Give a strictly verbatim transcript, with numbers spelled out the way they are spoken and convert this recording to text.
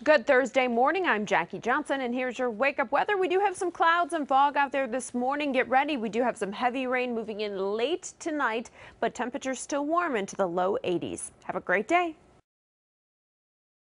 Good Thursday morning. I'm Jackie Johnson, and here's your wake up weather. We do have some clouds and fog out there this morning. Get ready. We do have some heavy rain moving in late tonight, but temperatures still warm into the low eighties. Have a great day.